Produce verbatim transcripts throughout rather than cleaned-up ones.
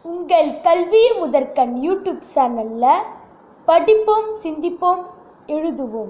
உங்கள் கல்வி முதற்கண் யூடியூப் சேனல்ல படிப்போம், சிந்திப்போம், எழுதுவோம்.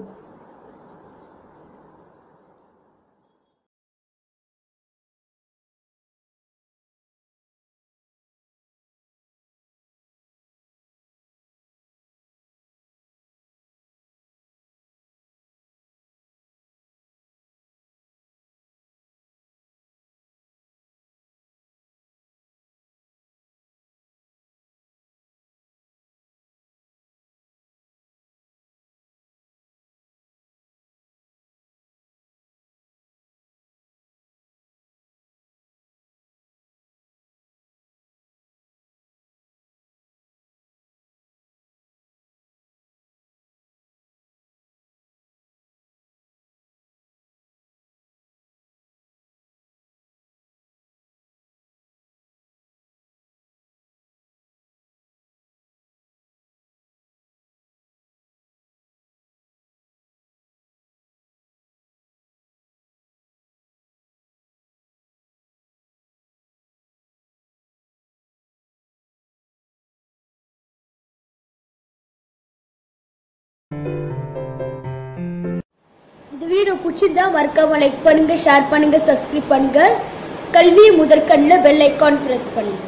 இந்த வீடியோ பிடிச்சிருந்தா மறக்காம லைக் பண்ணுங்க, ஷேர் பண்ணுங்க, சப்ஸ்கிரைப் பண்ணுங்க. கல்வி முதற்கண்ல பெல் ஐகான் பிரஸ் பண்ணுங்க.